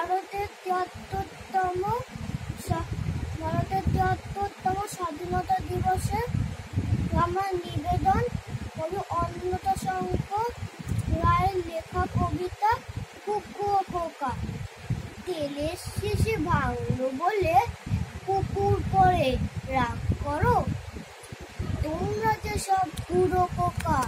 ভারতের ৭৩তম স্বাধীনতা দিবসে আমার নিবেদন কবি অন্নদাশঙ্কর রায়ের লেখা কবিতা কুকু ও খোকা। তেলের শেষে ভাঙলো বলে কুকুর করে রাগ করো, তোমরা যে সব পুরো পোকা।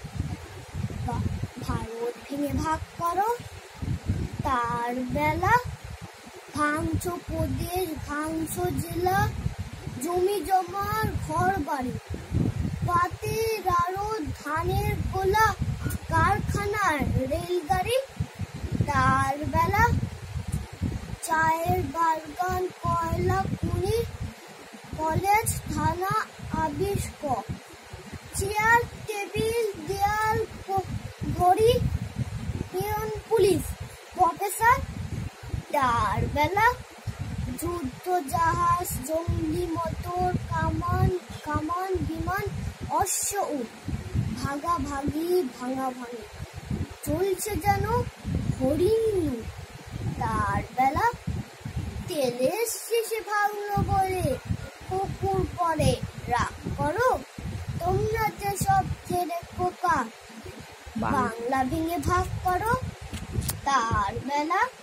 ভারত ভেঙে ভাগ করো, তার বেলা ভাঙছো প্রদেশ, ভাঙছো জেলা, জমি জমার ঘর বাড়ি, পাতের আরো ধানের গোলা, কারখানার রেলগাড়ি। তার বেলা চায়ের বাগান, কয়লা খনি, কলেজ থানা আবিষ, চেয়ার টেবিল দেয়াল ঘড়ি, পিয়ন পুলিশ প্রফেসর। তার বেলা যুদ্ধ জাহাজ, জঙ্গি মোটর, কামান বিমান, অশ্ব উট, ভাগাভাগি ভাঙাভাঙি চলছে যেন হরিণ। তার বেলা তেলের শেষে ভাঙলো বলে কুকুর করে রাগ করো, তোমরা যে সব ছেড়ে পোকা। বাংলা ভেঙে ভাগ করো, তার বেলা